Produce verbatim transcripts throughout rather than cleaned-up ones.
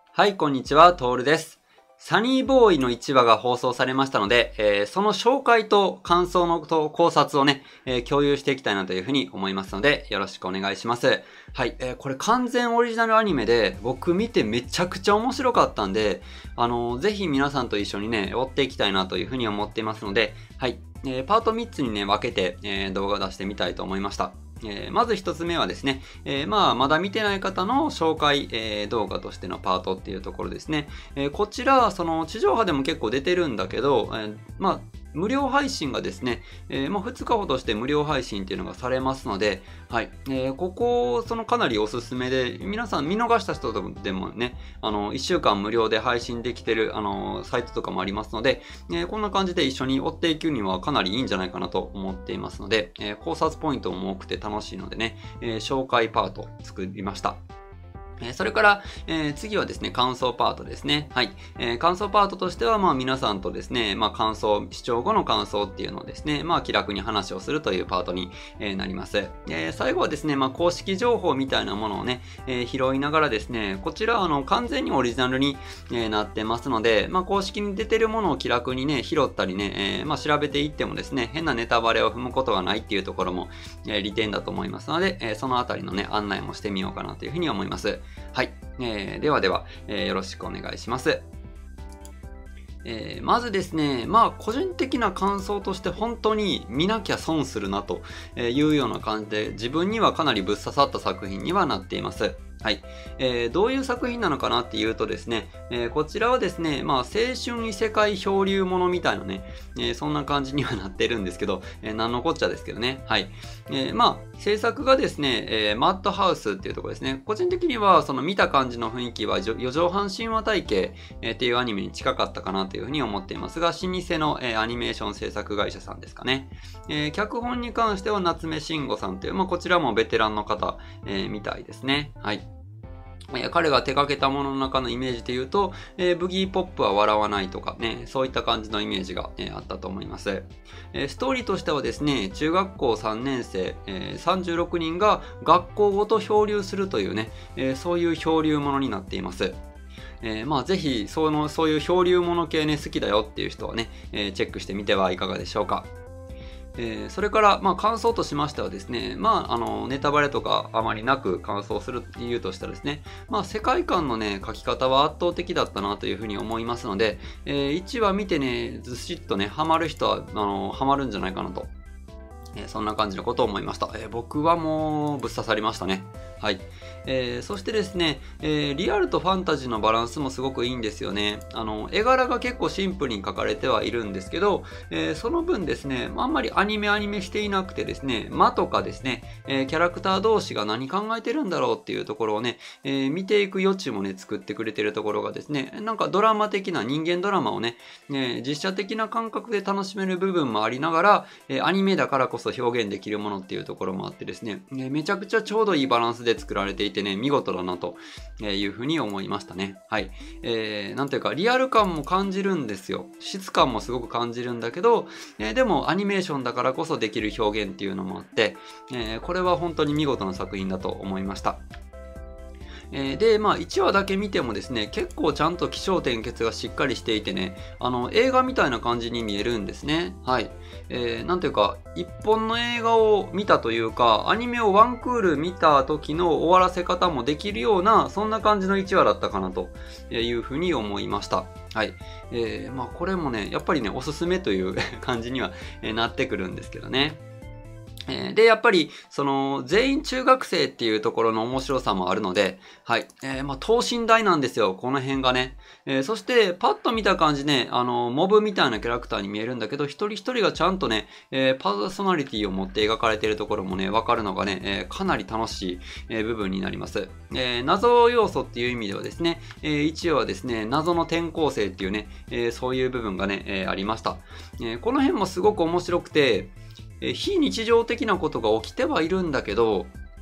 はい、こんにちは、トールです。サニーボーイのいちわが放送されましたので、えー、その紹介と感想のと考察をね、えー、共有していきたいなというふうに思いますので、よろしくお願いします。はい、えー、これ完全オリジナルアニメで、僕見てめちゃくちゃ面白かったんで、あのー、ぜひ皆さんと一緒にね、追っていきたいなというふうに思っていますので、はい、えー、パートみっつにね、分けて、えー、動画を出してみたいと思いました。えー、まず一つ目はですね、えー、まあ、まだ見てない方の紹介、えー、動画としてのパートっていうところですね。えー、こちら、その地上波でも結構出てるんだけど、えー、まあ、無料配信がですね、えー、まあ、ふつかほどして無料配信っていうのがされますので、はい。えー、ここ、そのかなりおすすめで、皆さん見逃した人でもね、あの、いっしゅうかん無料で配信できてる、あの、サイトとかもありますので、えー、こんな感じで一緒に追っていくにはかなりいいんじゃないかなと思っていますので、えー、考察ポイントも多くて楽しいのでね、えー、紹介パート作りました。それから、えー、次はですね、感想パートですね。はい。えー、感想パートとしては、まあ皆さんとですね、まあ感想、視聴後の感想っていうのをですね、まあ気楽に話をするというパートに、えー、なります。えー、最後はですね、まあ公式情報みたいなものをね、えー、拾いながらですね、こちらはあの完全にオリジナルに、えー、なってますので、まあ公式に出てるものを気楽にね、拾ったりね、えー、まあ調べていってもですね、変なネタバレを踏むことがないっていうところも、えー、利点だと思いますので、えー、そのあたりのね、案内もしてみようかなというふうに思います。はい。えー、ではでは、えー、よろしくお願いします。えー、まずですね、まあ個人的な感想として本当に見なきゃ損するなというような感じで、自分にはかなりぶっ刺さった作品にはなっています。はい。えー、どういう作品なのかなっていうとですね、えー、こちらはですね、まあ、青春異世界漂流ものみたいなね、えー、そんな感じにはなってるんですけど、えー、何のこっちゃですけどね。はい。えー、まあ、制作がですね、えー、マッドハウスっていうところですね。個人的には、その見た感じの雰囲気は、四畳半神話体系、えー、っていうアニメに近かったかなというふうに思っていますが、老舗の、えー、アニメーション制作会社さんですかね。えー、脚本に関しては夏目慎吾さんという、まあ、こちらもベテランの方、えー、みたいですね。はい。彼が手掛けたものの中のイメージで言うと、えー、ブギーポップは笑わないとかね、そういった感じのイメージが、えー、あったと思います、えー。ストーリーとしてはですね、中学校さんねん生、えー、さんじゅうろくにんが学校ごと漂流するというね、えー、そういう漂流ものになっています。えー、まあぜひその、そういう漂流もの系ね、好きだよっていう人はね、えー、チェックしてみてはいかがでしょうか。えー、それから、まあ、感想としましてはですね、まあ、あの、ネタバレとかあまりなく感想する理由としてはですね、まあ、世界観のね、書き方は圧倒的だったなというふうに思いますので、えー、いちわ見てね、ずしっとね、ハマる人は、あの、ハマるんじゃないかなと。えー、そんな感じのことを思いました。えー、僕はもう、ぶっ刺さりましたね。はい。えー、そしてですね、えー、リアルとファンタジーのバランスもすごくいいんですよね。あの、絵柄が結構シンプルに描かれてはいるんですけど、えー、その分ですね、あんまりアニメアニメしていなくてですね、間とかですね、えー、キャラクター同士が何考えてるんだろうっていうところをね、えー、見ていく余地もね、作ってくれてるところがですね、なんかドラマ的な人間ドラマをね、ね実写的な感覚で楽しめる部分もありながら、えー、アニメだからこそ表現できるものっていうところもあってですね、ねめちゃくちゃちょうどいいバランスで作られていてね、見事だなというふうに思いましたね。はい。えー、なんというか、リアル感も感じるんですよ。質感もすごく感じるんだけど、えー、でもアニメーションだからこそできる表現っていうのもあって、えー、これは本当に見事な作品だと思いました。えー、で、まあいちわだけ見てもですね、結構ちゃんと起承転結がしっかりしていてね、あの、映画みたいな感じに見えるんですね。はい。えー、なんていうか、一本の映画を見たというか、アニメをワンクール見た時の終わらせ方もできるような、そんな感じのいちわだったかなというふうに思いました。はい。えー、まあこれもね、やっぱりね、おすすめという感じにはなってくるんですけどね。で、やっぱり、その、全員中学生っていうところの面白さもあるので、はい。えー、まあ、等身大なんですよ、この辺がね。えー、そして、パッと見た感じね、あの、モブみたいなキャラクターに見えるんだけど、一人一人がちゃんとね、えー、パーソナリティを持って描かれているところもね、わかるのがね、えー、かなり楽しい、えー、部分になります。えー、謎要素っていう意味ではですね、えー、一応はですね、謎の転校生っていうね、えー、そういう部分がね、えー、ありました。えー、この辺もすごく面白くて、非日常的なことが起きてはいるんだけど、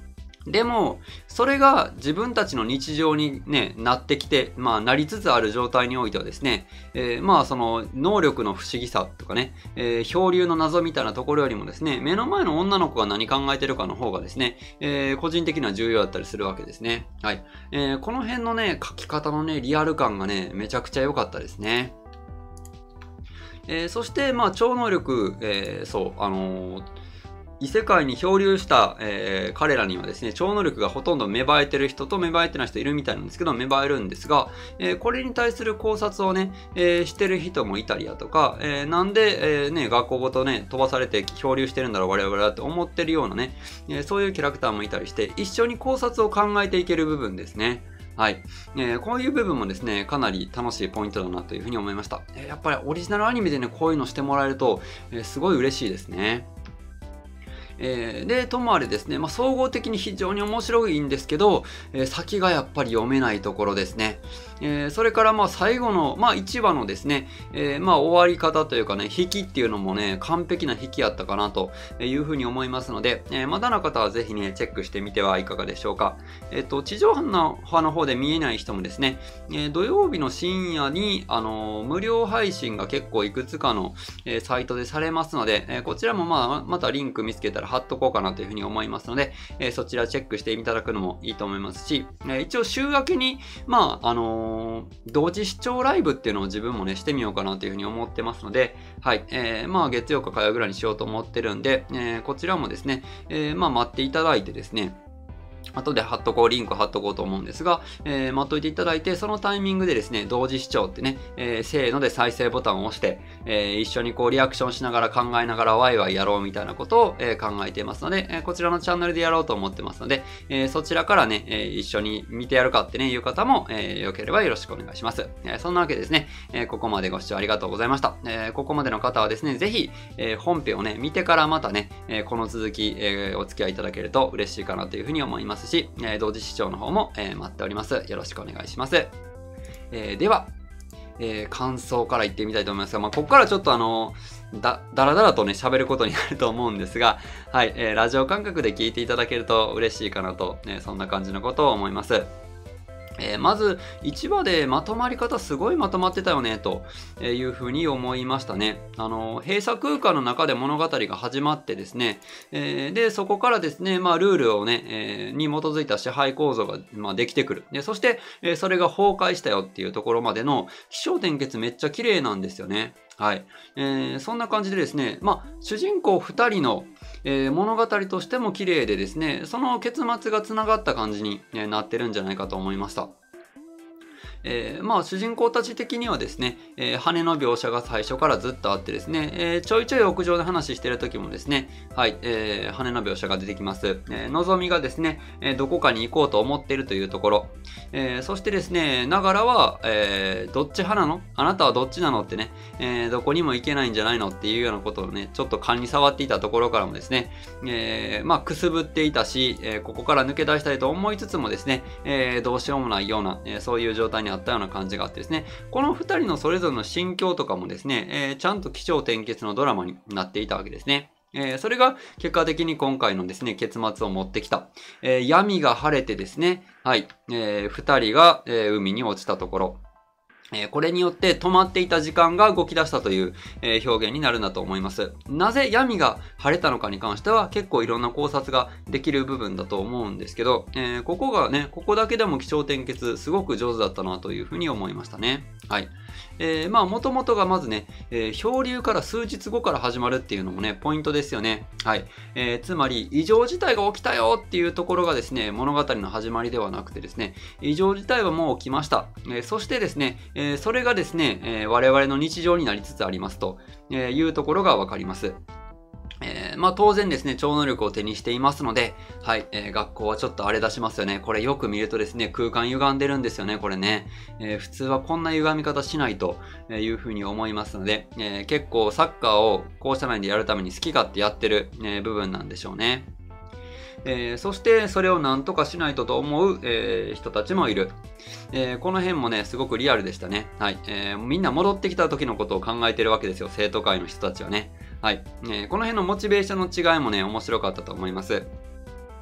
でも、それが自分たちの日常にね、なってきて、まあ、なりつつある状態においてはですね、えー、まあ、その、能力の不思議さとかね、えー、漂流の謎みたいなところよりもですね、目の前の女の子が何考えてるかの方がですね、えー、個人的には重要だったりするわけですね。はい。えー、この辺のね、書き方のね、リアル感がね、めちゃくちゃ良かったですね。えー、そして、まあ、超能力、えー、そう、あのー異世界に漂流した、えー、彼らにはですね、超能力がほとんど芽生えてる人と芽生えてない人いるみたいなんですけど、芽生えるんですが、えー、これに対する考察をね、えー、してる人もいたりだとか、えー、なんで、えー、ね、学校ごとね、飛ばされて漂流してるんだろう我々はって思ってるようなね、えー、そういうキャラクターもいたりして、一緒に考察を考えていける部分ですね。はい、えー。こういう部分もですね、かなり楽しいポイントだなというふうに思いました。えー、やっぱりオリジナルアニメでね、こういうのしてもらえると、えー、すごい嬉しいですね。えー、で、ともあれですね、まあ、総合的に非常に面白いんですけど、えー、先がやっぱり読めないところですね。えー、それからまあ最後の、まあ、いちわのですね、えー、まあ終わり方というかね、引きっていうのもね、完璧な引きやったかなというふうに思いますので、えー、まだの方はぜひね、チェックしてみてはいかがでしょうか。えっ、と、地上波の派の方で見えない人もですね、えー、土曜日の深夜に、あのー、無料配信が結構いくつかの、えー、サイトでされますので、えー、こちらもまあ、またリンク見つけたら貼っとこうかなというふうに思いますので、えー、そちらチェックしていただくのもいいと思いますし、えー、一応週明けに、まあ、あのー、同時視聴ライブっていうのを自分もね、してみようかなというふうに思ってますので、はい、えー、まあ、月曜か火曜ぐらいにしようと思ってるんで、えー、こちらもですね、えー、まあ、待っていただいてですね、後で貼っとこう、リンク貼っとこうと思うんですが、えー、待っといていただいて、そのタイミングでですね、同時視聴ってね、えー、せーので再生ボタンを押して、えー、一緒にこうリアクションしながら考えながらワイワイやろうみたいなことを、えー、考えていますので、えー、こちらのチャンネルでやろうと思ってますので、えー、そちらからね、えー、一緒に見てやるかってね、いう方も、えー、よければよろしくお願いします。えー、そんなわけですね、えー、ここまでご視聴ありがとうございました。えー、ここまでの方はですね、ぜひ、えー、本編をね、見てからまたね、えー、この続き、えー、お付き合いいただけると嬉しいかなというふうに思いますし、えー、同時視聴の方も、えー、待っております。よろしくお願いします。えー、では、えー、感想から言ってみたいと思いますが、まあ、ここからちょっとあのだ、だらだらとね、喋ることになると思うんですが、はい、えー、ラジオ感覚で聞いていただけると嬉しいかなと、ね、そんな感じのことを思います。えー、まず、いちわでまとまり方すごいまとまってたよね、というふうに思いましたね。あの、閉鎖空間の中で物語が始まってですね、えー、で、そこからですね、まあ、ルールをね、えー、に基づいた支配構造が、まあ、できてくる。で、そして、えー、それが崩壊したよっていうところまでの起承転結めっちゃ綺麗なんですよね。はい。えー、そんな感じでですね、まあ、主人公ふたりの、えー、物語としても綺麗でですね、その結末が繋がった感じに、ね、なってるんじゃないかと思いました。えー、まあ主人公たち的にはですね、えー、羽の描写が最初からずっとあってですね、えー、ちょいちょい屋上で話してる時もですね、はい、えー、羽の描写が出てきます。えー、のぞみがですね、えー、どこかに行こうと思っているというところ、えー、そしてですね、ながらは、えー、どっち派なの？あなたはどっちなのってね、えー、どこにも行けないんじゃないのっていうようなことをね、ちょっと勘に触っていたところからもですね、えー、まあくすぶっていたし、えー、ここから抜け出したいと思いつつもですね、えー、どうしようもないような、えー、そういう状態にあったような感じがあってですね、このふたりのそれぞれの心境とかもですね、えー、ちゃんと起承転結のドラマになっていたわけですね。えー、それが結果的に今回のですね、結末を持ってきた。えー、闇が晴れてですね、はい、えー、ふたりが、えー、海に落ちたところ。えー、これによって止まっていた時間が動き出したという、えー、表現になるんだと思います。なぜ闇が晴れたのかに関しては結構いろんな考察ができる部分だと思うんですけど、えー、ここがね、ここだけでも起承転結すごく上手だったなというふうに思いましたね。はい。えー、まあ、もともとがまずね、えー、漂流から数日後から始まるっていうのもね、ポイントですよね。はい。えー、つまり、異常事態が起きたよっていうところがですね、物語の始まりではなくてですね、異常事態はもう起きました。えー、そしてですね、えー、それがですね、えー、我々の日常になりつつありますというところがわかります。えー、まあ当然ですね、超能力を手にしていますので、はい、えー、学校はちょっと荒れ出しますよね。これよく見るとですね、空間歪んでるんですよね、これね。えー、普通はこんな歪み方しないというふうに思いますので、えー、結構サッカーを校舎内でやるために好き勝手やってる、えー、部分なんでしょうね。えー、そしてそれを何とかしないとと思う、えー、人たちもいる、えー、この辺もねすごくリアルでしたね、はいえー、みんな戻ってきた時のことを考えてるわけですよ、生徒会の人たちはね、はいえー、この辺のモチベーションの違いもね面白かったと思います。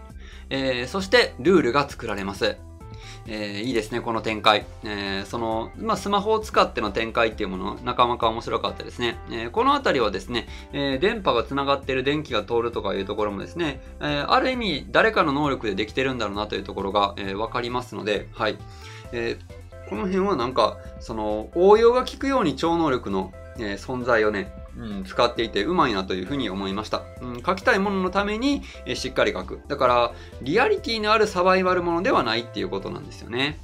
えー、そしてルールが作られます。えー、いいですね、この展開。えー、その、まあ、スマホを使っての展開っていうもの、なかなか面白かったですね。えー、このあたりはですね、えー、電波が繋がっている電気が通るとかいうところもですね、えー、ある意味、誰かの能力でできてるんだろうなというところが、えー、わかりますので、はい。えー、この辺はなんか、その、応用が効くように超能力の、えー、存在をね、うん、使っていてうまいなというふうに思いました。うん、書きたいもののために、えー、しっかり書く。だから、リアリティのあるサバイバルものではないっていうことなんですよね。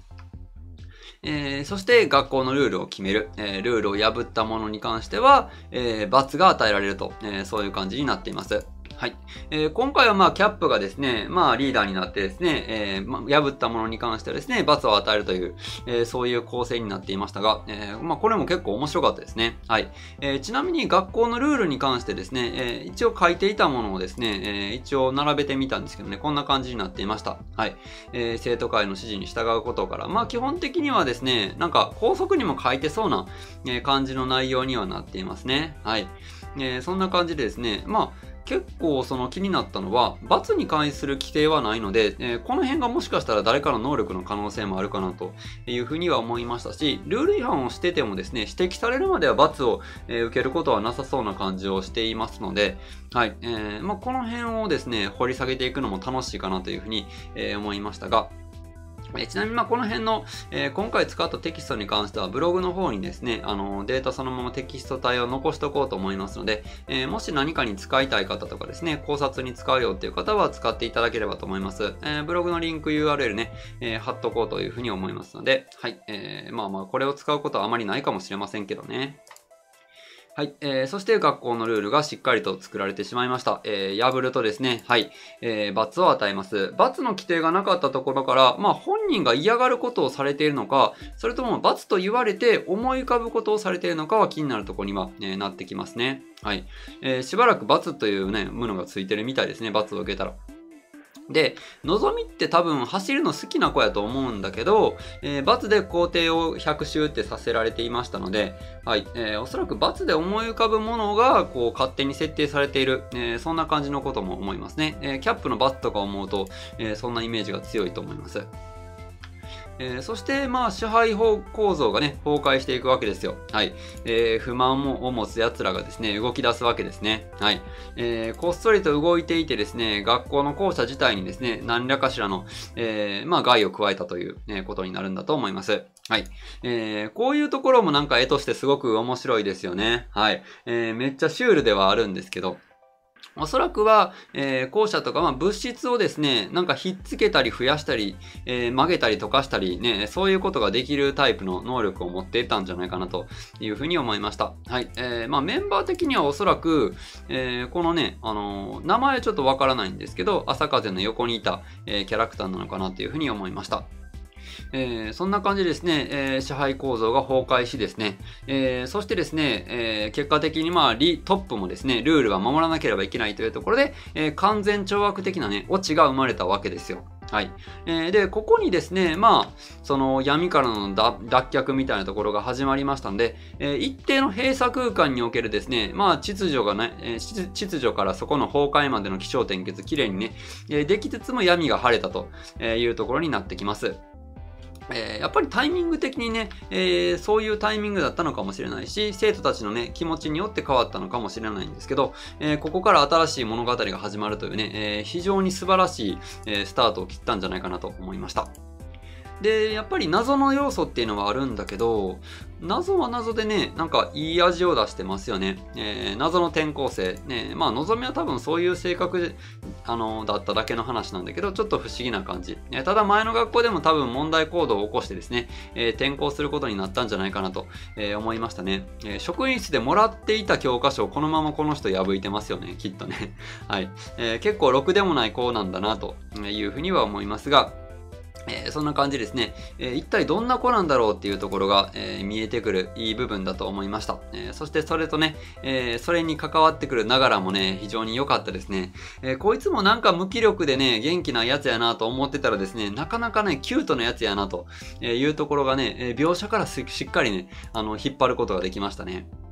えー、そして学校のルールを決める。えー、ルールを破ったものに関しては、えー、罰が与えられると、えー、そういう感じになっています。はい。えー、今回はまあ、キャップがですね、まあ、リーダーになってですね、えー、まあ、破ったものに関してはですね、罰を与えるという、えー、そういう構成になっていましたが、えー、まあ、これも結構面白かったですね。はい。えー、ちなみに学校のルールに関してですね、えー、一応書いていたものをですね、えー、一応並べてみたんですけどね、こんな感じになっていました。はい。えー、生徒会の指示に従うことから、まあ、基本的にはですね、なんか、校則にも書いてそうな、えー、感じの内容にはなっていますね。はい。えー、そんな感じでですね、まあ、結構その気になったのは、罰に関する規定はないので、えー、この辺がもしかしたら誰かの能力の可能性もあるかなというふうには思いましたし、ルール違反をしててもですね、指摘されるまでは罰を、えー、受けることはなさそうな感じをしていますので、はい、えー、まあ、この辺をですね、掘り下げていくのも楽しいかなというふうに、えー、思いましたが、えちなみにまあこの辺の、えー、今回使ったテキストに関してはブログの方にですね、あのデータそのままテキスト体を残しておこうと思いますので、えー、もし何かに使いたい方とかですね、考察に使うよっていう方は使っていただければと思います。えー、ブログのリンク ユーアールエル ね、えー、貼っとこうというふうに思いますので、はい、えー、まあまあこれを使うことはあまりないかもしれませんけどね。はい。えー、そして学校のルールがしっかりと作られてしまいました。えー、破るとですね、はい。えー、罰を与えます。罰の規定がなかったところから、まあ本人が嫌がることをされているのか、それとも罰と言われて思い浮かぶことをされているのかは気になるところには、えー、なってきますね。はい。えー、しばらく罰というね、ものがついてるみたいですね。罰を受けたら。で、のぞみって多分走るの好きな子やと思うんだけど、えー、罰で校庭をひゃく周ってさせられていましたので、はい、えー、おそらく罰で思い浮かぶものがこう勝手に設定されている、えー、そんな感じのことも思いますね。えー、キャップの罰とか思うと、えー、そんなイメージが強いと思います。えー、そして、まあ、支配法構造がね、崩壊していくわけですよ。はい。えー、不満を持つ奴らがですね、動き出すわけですね。はい。えー、こっそりと動いていてですね、学校の校舎自体にですね、何らかしらの、えー、まあ、害を加えたという、えー、ことになるんだと思います。はい。えー、こういうところもなんか絵としてすごく面白いですよね。はい。えー、めっちゃシュールではあるんですけど、おそらくは、えー、校舎とか、まあ、物質をですね、なんかひっつけたり増やしたり、えー、曲げたり溶かしたりね、そういうことができるタイプの能力を持っていたんじゃないかなというふうに思いました。はい。えー、まあ、メンバー的にはおそらく、えー、このね、あのー、名前ちょっとわからないんですけど、朝風の横にいた、えー、キャラクターなのかなというふうに思いました。えー、そんな感じでですね、えー、支配構造が崩壊しですね、えー、そしてですね、えー、結果的にまあ、リトップもですね、ルールは守らなければいけないというところで、えー、完全懲悪的なね、オチが生まれたわけですよ。はい。えー、で、ここにですね、まあ、その闇からの脱却みたいなところが始まりましたんで、えー、一定の閉鎖空間におけるですね、まあ、秩序がね、えー、秩序からそこの崩壊までの起承転結、きれいにね、えー、できつつも闇が晴れたというところになってきます。えー、やっぱりタイミング的にね、えー、そういうタイミングだったのかもしれないし、生徒たちのね、気持ちによって変わったのかもしれないんですけど、えー、ここから新しい物語が始まるというね、えー、非常に素晴らしい、えー、スタートを切ったんじゃないかなと思いました。で、やっぱり謎の要素っていうのはあるんだけど、謎は謎でね、なんかいい味を出してますよね。えー、謎の転校生。ね、まあ、のぞみは多分そういう性格で、あの、だっただけの話なんだけど、ちょっと不思議な感じ。えー、ただ前の学校でも多分問題行動を起こしてですね、えー、転校することになったんじゃないかなと、えー、思いましたね、えー。職員室でもらっていた教科書をこのままこの人破いてますよね、きっとね。はい。えー、結構ろくでもない子なんだな、というふうには思いますが、えー、そんな感じですね、えー、一体どんな子なんだろうっていうところが、えー、見えてくるいい部分だと思いました。えー、そしてそれとね、えー、それに関わってくるながらもね、非常に良かったですね。えー、こいつもなんか無気力でね、元気なやつやなと思ってたらですね、なかなかね、キュートなやつやなというところがね、えー、描写からしっかりね、あの、引っ張ることができましたね。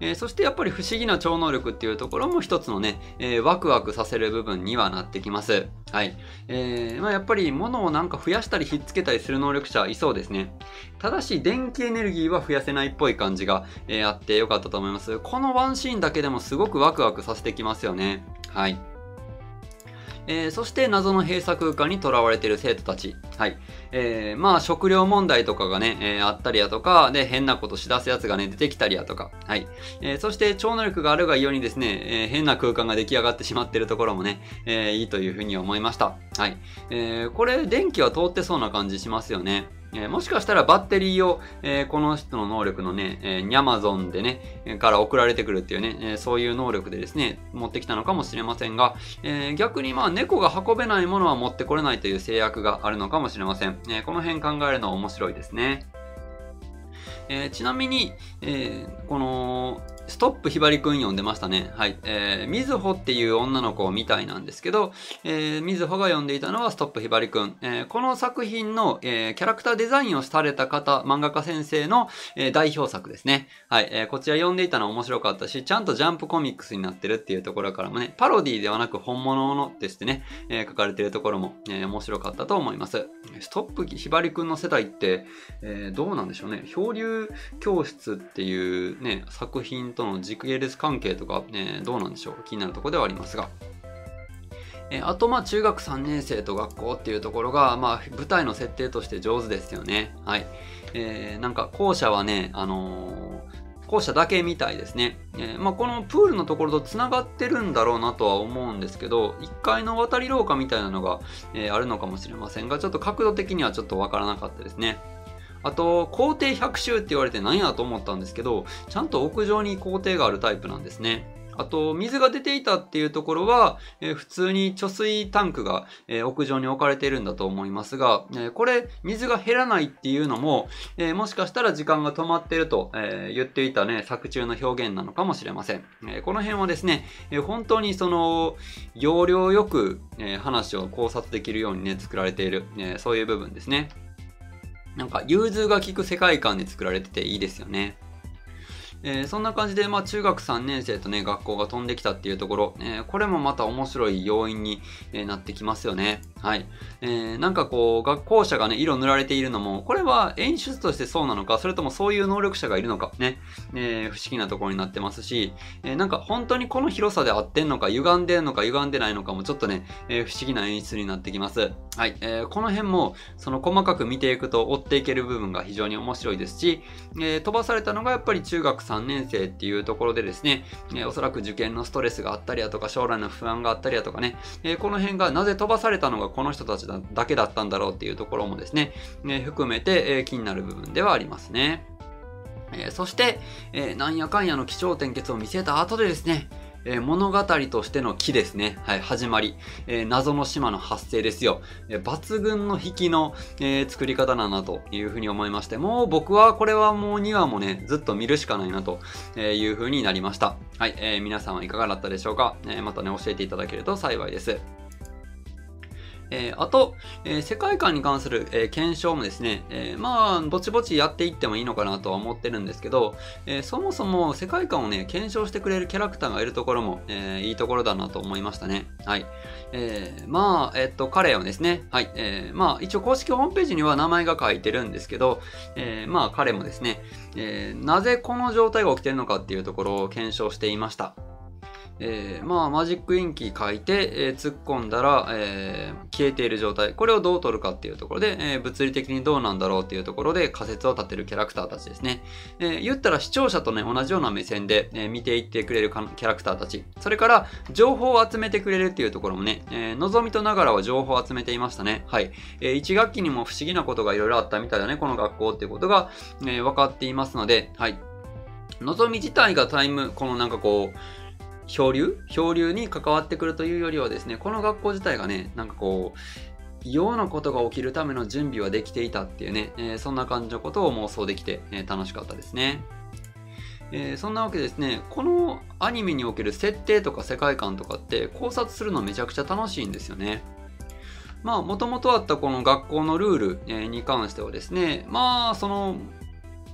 えー、そしてやっぱり不思議な超能力っていうところも一つのね、えー、ワクワクさせる部分にはなってきます。はい。えー、まあやっぱり物をなんか増やしたりひっつけたりする能力者いそうですね。ただし電気エネルギーは増やせないっぽい感じが、えー、あってよかったと思います。このワンシーンだけでもすごくワクワクさせてきますよね。はい。えー、そして謎の閉鎖空間に囚われている生徒たち。はい。えー、まあ食料問題とかがね、えー、あったりやとか、で、変なことしだすやつがね、出てきたりやとか。はい。えー、そして超能力があるがゆえにですね、えー、変な空間が出来上がってしまっているところもね、えー、いいというふうに思いました。はい。えー、これ、電気は通ってそうな感じしますよね。えー、もしかしたらバッテリーを、えー、この人の能力のね、えー、ニャマゾンでね、えー、から送られてくるっていうね、えー、そういう能力でですね、持ってきたのかもしれませんが、えー、逆にまあ猫が運べないものは持ってこれないという制約があるのかもしれません。えー、この辺考えるのは面白いですね。えー、ちなみに、えー、この、ストップひばりくん読んでましたね。はい。えー、みずほっていう女の子みたいなんですけど、えー、みずほが読んでいたのはストップひばりくん。えー、この作品の、えー、キャラクターデザインをされた方、漫画家先生の、えー、代表作ですね。はい。えー、こちら読んでいたの面白かったし、ちゃんとジャンプコミックスになってるっていうところからもね、パロディではなく本物のとしてね、えー、書かれているところも、えー、面白かったと思います。ストップひばりくんの世代って、えー、どうなんでしょうね。漂流教室っていうね、作品との時系列関係とか、ね、どうなんでしょう。気になるところではありますが。えあと、まあ、中学さんねん生と学校っていうところが、まあ、舞台の設定として上手ですよね。はい。えー、なんか、校舎はね、あのー、校舎だけみたいですね。えー、まあ、このプールのところと繋がってるんだろうなとは思うんですけど、いっかいの渡り廊下みたいなのが、えー、あるのかもしれませんが、ちょっと角度的にはちょっとわからなかったですね。あと、校庭ひゃく周って言われて何やと思ったんですけど、ちゃんと屋上に校庭があるタイプなんですね。あと、水が出ていたっていうところは、えー、普通に貯水タンクが、えー、屋上に置かれているんだと思いますが、えー、これ、水が減らないっていうのも、えー、もしかしたら時間が止まっていると、えー、言っていたね、作中の表現なのかもしれません。えー、この辺はですね、えー、本当にその、要領よく、えー、話を考察できるようにね、作られている、えー、そういう部分ですね。なんか、融通が利く世界観で作られてていいですよね。えー、そんな感じで、まあ、中学さんねん生とね、学校が飛んできたっていうところ、えー、これもまた面白い要因に、えー、なってきますよね。はい。えー、なんかこう、学校舎がね、色塗られているのも、これは演出としてそうなのか、それともそういう能力者がいるのか、ね、えー、不思議なところになってますし、えー、なんか本当にこの広さで合ってんのか、歪んでんのか、歪んでないのかも、ちょっとね、えー、不思議な演出になってきます。はい。えー、この辺も、その細かく見ていくと追っていける部分が非常に面白いですし、えー、飛ばされたのがやっぱり中学さんねん生っていうところでですね、えー、おそらく受験のストレスがあったりだとか、将来の不安があったりだとかね、えー、この辺がなぜ飛ばされたのがこの人たちだだけだったんだろうっていうところもですね、えー、含めて、えー、気になる部分ではありますね。えー、そして、えー、なんやかんやの起承転結を見せた後でですね、えー、物語としての木ですね。はい、始まり。えー、謎の島の発生ですよ。えー、抜群の引きの、えー、作り方だなというふうに思いまして、もう僕はこれはもうにわもね、ずっと見るしかないなというふうになりました。はい、えー、皆さんはいかがだったでしょうか。えー、またね、教えていただけると幸いです。えー、あと、えー、世界観に関する、えー、検証もですね、えー、まあ、ぼちぼちやっていってもいいのかなとは思ってるんですけど、えー、そもそも世界観をね、検証してくれるキャラクターがいるところも、えー、いいところだなと思いましたね。はい。えー、まあ、えっと、彼はですね、はい。えー、まあ、一応公式ホームページには名前が書いてるんですけど、えー、まあ、彼もですね、えー、なぜこの状態が起きてるのかっていうところを検証していました。えー、まあ、マジックインキー書いて、えー、突っ込んだら、えー、消えている状態。これをどう取るかっていうところで、えー、物理的にどうなんだろうっていうところで仮説を立てるキャラクターたちですね。えー、言ったら視聴者とね、同じような目線で、えー、見ていってくれるキャラクターたち。それから、情報を集めてくれるっていうところもね、えー、のぞみとながらは情報を集めていましたね。はい。えー、いち学期にも不思議なことがいろいろあったみたいだね、この学校っていうことが、えー、分かっていますので、はい。のぞみ自体がタイム、このなんかこう、漂流漂流に関わってくるというよりはですね、この学校自体がね、なんかこう、異様なことが起きるための準備はできていたっていうね、えー、そんな感じのことを妄想できて、えー、楽しかったですね。えー、そんなわけですね、このアニメにおける設定とか世界観とかって考察するのめちゃくちゃ楽しいんですよね。まあ、もともとあったこの学校のルールに関してはですね、まあ、その、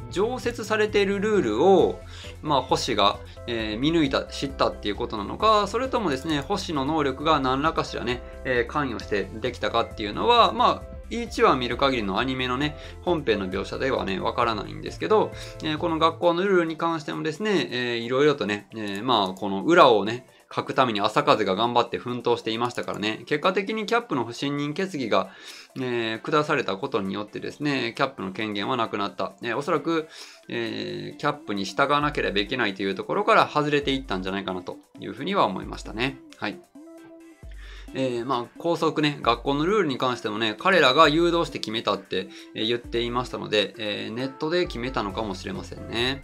常設されているルールを、まあ、星が、えー、見抜いた、知ったっていうことなのか、それともですね、星の能力が何らかしらね、えー、関与してできたかっていうのは、まあ、いちわ見る限りのアニメのね、本編の描写ではね、わからないんですけど、えー、この学校のルールに関してもですね、えー、いろいろとね、えー、まあ、この裏をね、書くために朝風が頑張って奮闘していましたからね、結果的にキャップの不信任決議が、えー、下されたことによってですね、キャップの権限はなくなった。えー、おそらく、えー、キャップに従わなければいけないというところから外れていったんじゃないかなというふうには思いましたね。はい。えー、まあ、校則ね、学校のルールに関してもね、彼らが誘導して決めたって言っていましたので、えー、ネットで決めたのかもしれませんね。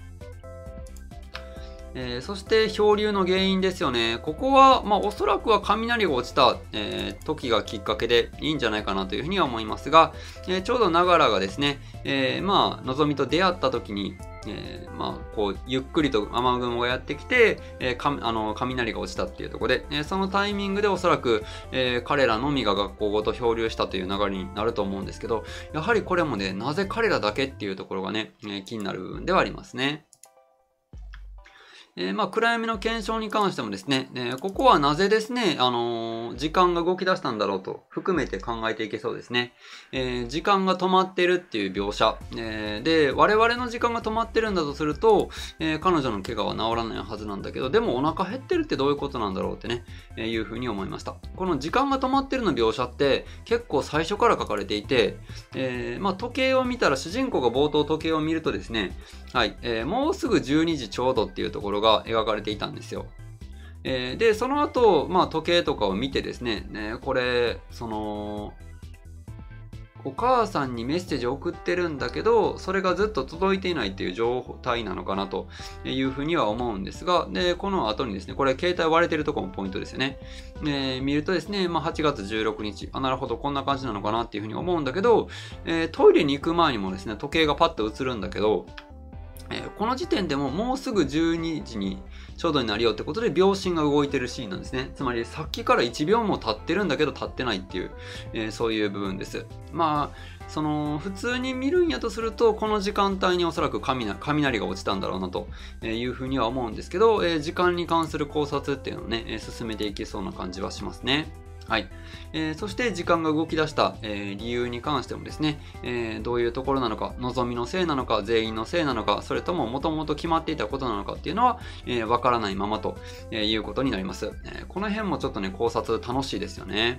えー、そして漂流の原因ですよね。ここは、まあ、おそらくは雷が落ちた、えー、時がきっかけでいいんじゃないかなというふうには思いますが、えー、ちょうどながらがですね、えー、まあ、のぞみと出会った時に、えー、まあ、こう、ゆっくりと雨雲がやってきて、えー、かあの雷が落ちたっていうところで、えー、そのタイミングでおそらく、えー、彼らのみが学校ごと漂流したという流れになると思うんですけど、やはりこれもね、なぜ彼らだけっていうところがね、えー、気になる部分ではありますね。えー、まあ、暗闇の検証に関してもですね、えー、ここはなぜですね、あのー、時間が動き出したんだろうと含めて考えていけそうですね。えー、時間が止まってるっていう描写。えー、で、我々の時間が止まってるんだとすると、えー、彼女の怪我は治らないはずなんだけど、でもお腹減ってるってどういうことなんだろうってね、えー、いうふうに思いました。この時間が止まってるの描写って結構最初から書かれていて、えー、まあ、時計を見たら主人公が冒頭時計を見るとですね、はい、えー、もうすぐじゅうにじちょうどっていうところが描かれていたんですよ。えー、で、その後、まあ、時計とかを見てですね、ね、これ、その、お母さんにメッセージを送ってるんだけど、それがずっと届いていないっていう状態なのかなというふうには思うんですが、で、この後にですね、これ携帯割れてるところもポイントですよね。えー、見るとですね、まあ、はちがつじゅうろくにち、あ、なるほど、こんな感じなのかなっていうふうに思うんだけど、えー、トイレに行く前にもですね、時計がパッと映るんだけど、えー、この時点でももうすぐじゅうにじにちょうどになるよってことで秒針が動いてるシーンなんですね。つまりさっきからいちびょうも経ってるんだけど経ってないっていう、えー、そういう部分です。まあ、その普通に見るんやとするとこの時間帯におそらく 雷, 雷が落ちたんだろうなというふうには思うんですけど、えー、時間に関する考察っていうのをね、進めていけそうな感じはしますね。はい。えー、そして時間が動き出した、えー、理由に関してもですね、えー、どういうところなのか、望みのせいなのか、全員のせいなのか、それとももともと決まっていたことなのかっていうのは、えー、わからないままということになります。えー、この辺もちょっとね、考察楽しいですよね。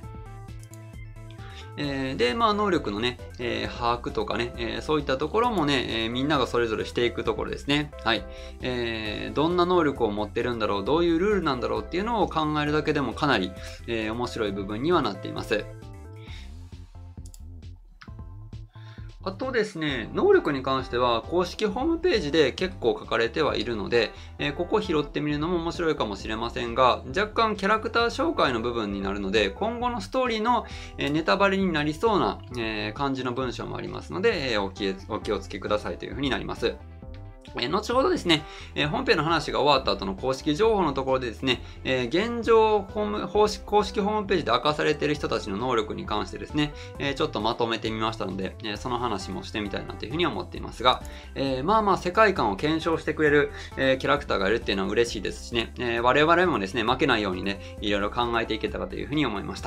えー、で、まあ、能力のね、えー、把握とかね、えー、そういったところもね、えー、みんながそれぞれしていくところですね。はい。えー、どんな能力を持ってるんだろう、どういうルールなんだろうっていうのを考えるだけでもかなり、えー、面白い部分にはなっています。あとですね、能力に関しては公式ホームページで結構書かれてはいるので、えー、ここ拾ってみるのも面白いかもしれませんが、若干キャラクター紹介の部分になるので、今後のストーリーの、えー、ネタバレになりそうな、えー、感じの文章もありますので、えー、お気、お気をつけくださいというふうになります。えー、後ほどですね、えー、本編の話が終わった後の公式情報のところでですね、えー、現状ホーム公式、公式ホームページで明かされている人たちの能力に関してですね、えー、ちょっとまとめてみましたので、えー、その話もしてみたいなというふうに思っていますが、えー、まあまあ世界観を検証してくれる、えー、キャラクターがいるっていうのは嬉しいですしね、えー、我々もですね、負けないようにね、いろいろ考えていけたらというふうに思いました。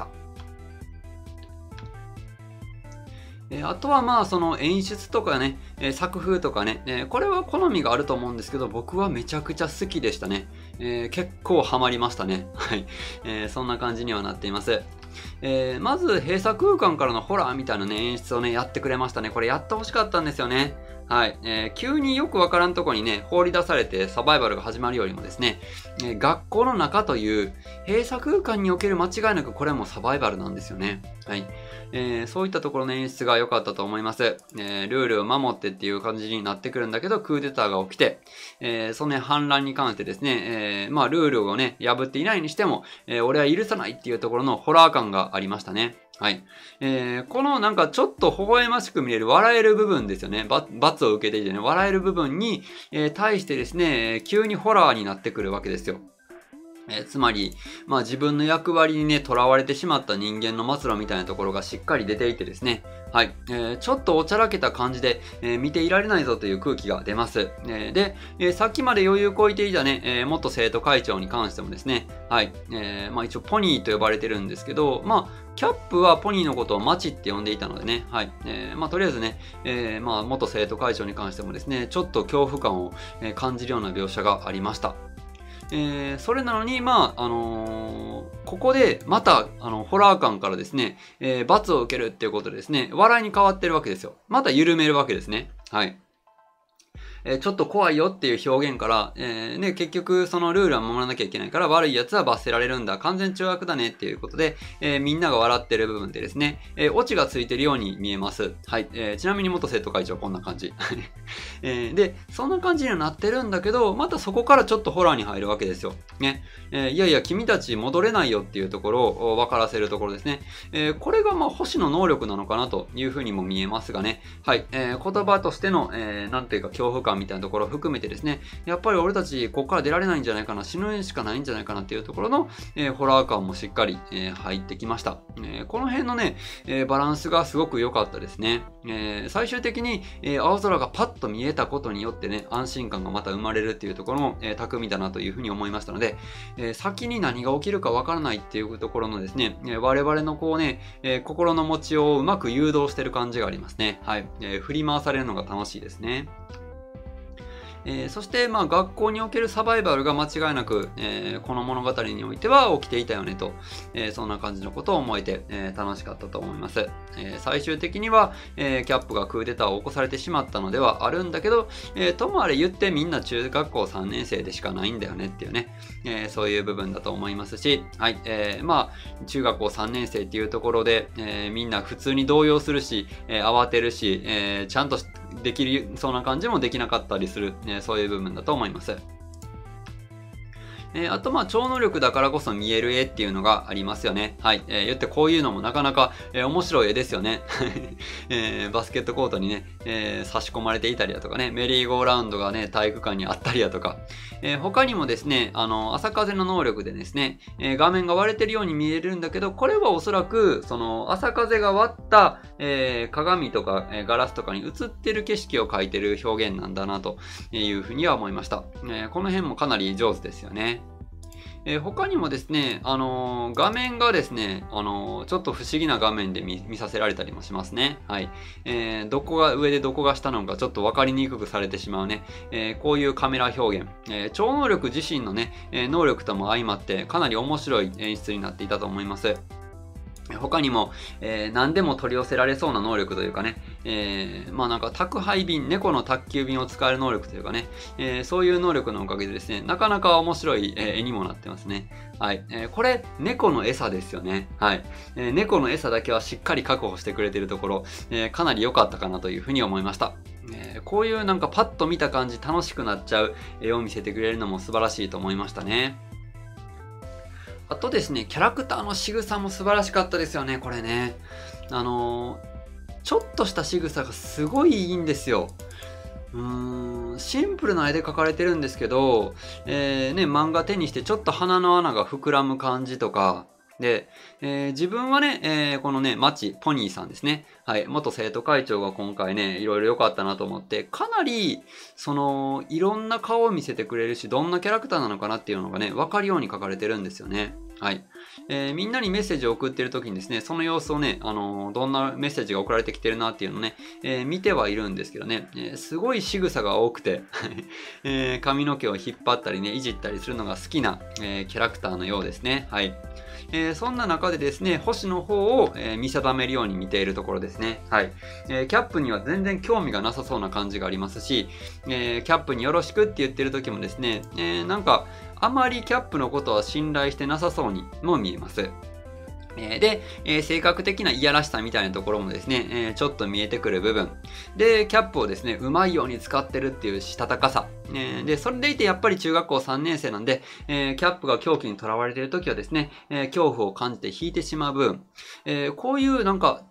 えー、あとはまあその演出とかね、えー、作風とかね、えー、これは好みがあると思うんですけど、僕はめちゃくちゃ好きでしたね。えー、結構ハマりましたね。はい、えー。そんな感じにはなっています。えー、まず閉鎖空間からのホラーみたいなね、演出をね、やってくれましたね。これやってほしかったんですよね。はい。えー、急によくわからんとこにね、放り出されてサバイバルが始まるよりもですね、えー、学校の中という閉鎖空間における間違いなくこれもサバイバルなんですよね。はい。えー、そういったところの演出が良かったと思います。えー、ルールを守ってっていう感じになってくるんだけど、クーデターが起きて、えー、その、ね、反乱に関してですね、えー、まあルールをね、破っていないにしても、えー、俺は許さないっていうところのホラー感がありましたね。はい。えー、このなんかちょっと微笑ましく見える笑える部分ですよね。罰を受けていてね、笑える部分に、えー、対してですね、急にホラーになってくるわけですよ。 えーつまり、まあ自分の役割にね、囚われてしまった人間の末路みたいなところがしっかり出ていてですね、はい、えーちょっとおちゃらけた感じで、えー見ていられないぞという空気が出ます。えーで、えーさっきまで余裕こいていたね、えー元生徒会長に関してもですね、はい、えーまあ一応ポニーと呼ばれてるんですけど、まあ、キャップはポニーのことをマチって呼んでいたのでね、はい、えーまあとりあえずね、えーまあ元生徒会長に関してもですね、ちょっと恐怖感をえー感じるような描写がありました。えーそれなのに、まあ、あのーここで、また、あの、ホラー感からですね、えー罰を受けるっていうことでですね、笑いに変わってるわけですよ。また緩めるわけですね。はい。えーちょっと怖いよっていう表現から、えーね、結局そのルールは守らなきゃいけないから悪い奴は罰せられるんだ。完全懲悪だねっていうことで、えーみんなが笑ってる部分でですね、えーオチがついてるように見えます。はい。えーちなみに元生徒会長こんな感じ。えーで、そんな感じにはなってるんだけど、またそこからちょっとホラーに入るわけですよ。ね。えーいやいや、君たち戻れないよっていうところを分からせるところですね。えーこれがまあ星の能力なのかなというふうにも見えますがね。はい。えー言葉としての、えーなんていうか恐怖感みたいなところを含めてですね、やっぱり俺たちここから出られないんじゃないかな、死ぬしかないんじゃないかなっていうところの、えーホラー感もしっかり、えー入ってきました。えーこの辺のね、えーバランスがすごく良かったですね。えー最終的に、えー青空がパッと見えたことによってね、安心感がまた生まれるっていうところも、えー巧みだなというふうに思いましたので、えー先に何が起きるかわからないっていうところのですね、えー我々のこうね、えー心の持ちをうまく誘導してる感じがありますね。はい。えー振り回されるのが楽しいですね。えーそして、まあ、学校におけるサバイバルが間違いなく、えーこの物語においては起きていたよねと、えーそんな感じのことを思えて、えー楽しかったと思います。えー最終的には、えーキャップがクーデターを起こされてしまったのではあるんだけど、えーともあれ言ってみんな中学校さんねん生でしかないんだよねっていうね、えーそういう部分だと思いますし、はい、えーまあ、中学校さんねん生っていうところで、えーみんな普通に動揺するし、えー慌てるし、えーちゃんとできるそうな感じもできなかったりする、えーそういう部分だと思います。えーあと、まあ、超能力だからこそ見える絵っていうのがありますよね。はい。えー、言ってこういうのもなかなか、えー面白い絵ですよね。えーバスケットコートにね、えー差し込まれていたりだとかね、メリーゴーラウンドがね、体育館にあったりだとか、えー他にもですね、あの、朝風の能力でですね、えー画面が割れてるように見えるんだけど、これはおそらく、その、朝風が割った、えー鏡とか、えーガラスとかに映ってる景色を描いてる表現なんだな、というふうには思いました。えーこの辺もかなり上手ですよね。えー他にもですね、あのー画面がですね、あのーちょっと不思議な画面で 見, 見させられたりもしますね。はい。えーどこが上でどこが下なのかちょっと分かりにくくされてしまうね。えーこういうカメラ表現、えー超能力自身のね、えー能力とも相まってかなり面白い演出になっていたと思います。他にも、えー何でも取り寄せられそうな能力というかね、えーまあなんか宅配便、猫の宅急便を使える能力というかね、えーそういう能力のおかげでですね、なかなか面白い、えー絵にもなってますね。はい。えーこれ、猫の餌ですよね。はい。えー猫の餌だけはしっかり確保してくれているところ、えーかなり良かったかなというふうに思いました。えーこういうなんかパッと見た感じ楽しくなっちゃう絵を見せてくれるのも素晴らしいと思いましたね。あとですね、キャラクターの仕草も素晴らしかったですよね、これね。あのーちょっとした仕草がすごいいいんですよ。うーん、シンプルな絵で描かれてるんですけど、えーね、漫画手にしてちょっと鼻の穴が膨らむ感じとか、で、えー自分はね、えーこのね、マチ、ポニーさんですね。はい、元生徒会長が今回ね、いろいろ良かったなと思って、かなり、その、いろんな顔を見せてくれるし、どんなキャラクターなのかなっていうのがね、わかるように描かれてるんですよね。はい。えーみんなにメッセージを送ってる時にですね、その様子をね、あのーどんなメッセージが送られてきてるなっていうのをね、えー見てはいるんですけどね、えーすごい仕草が多くて、えー髪の毛を引っ張ったりね、いじったりするのが好きな、えーキャラクターのようですね。はい。えーそんな中でですね、星の方を、えー見定めるように見ているところですね。はい。えーキャップには全然興味がなさそうな感じがありますし、えーキャップによろしくって言ってる時もですね、えーなんか、あまりキャップのことは信頼してなさそうにも見えます。えーで、えー性格的ないやらしさみたいなところもですね、えーちょっと見えてくる部分。で、キャップをですね、うまいように使ってるっていうしたたかさ。えーで、それでいてやっぱり中学校さんねん生なんで、えーキャップが狂気にとらわれている時はですね、えー恐怖を感じて引いてしまう部分。えーこういうなんか、